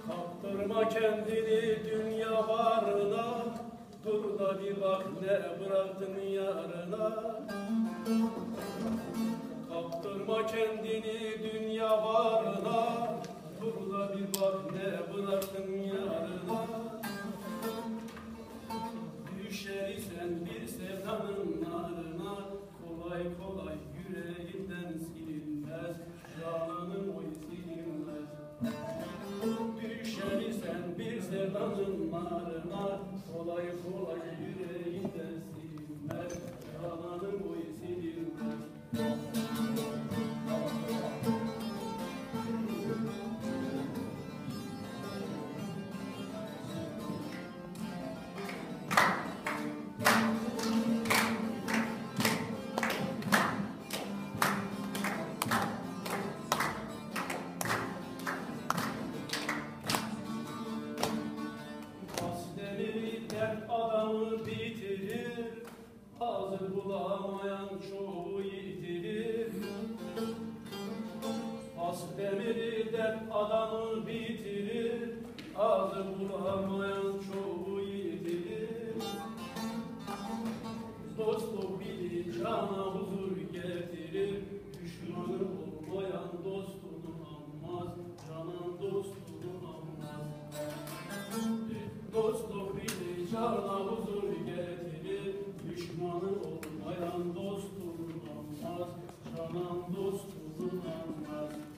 Kaptırma kendini dünya varına, dur da bir bak ne bıraktın yarına. Kaptırma kendini dünya varına, dur da bir bak ne bıraktın yarına. Düşer isen bir sevdanın narına, kolay kolay yüreğinden silinmez, cananın oy silinmez. Düşer isen bir sevdanın narına, kolay kolay yüreğinden silinmez, cananın oy silinmez. Dert adamı bitirir, hazır bulamayan çoğu yitirir. Has demiri dert adamı bitirir, hazır bulamayan çoğu yitirir. Dostluk bilir, cana huzur getirir, düşmanı olmayan dostunu anmaz, canan dostunu anmaz. Dostluk bilir, cana huzur getirir, düşmanı olmayan dostunu anmaz, canan dostunu anmaz.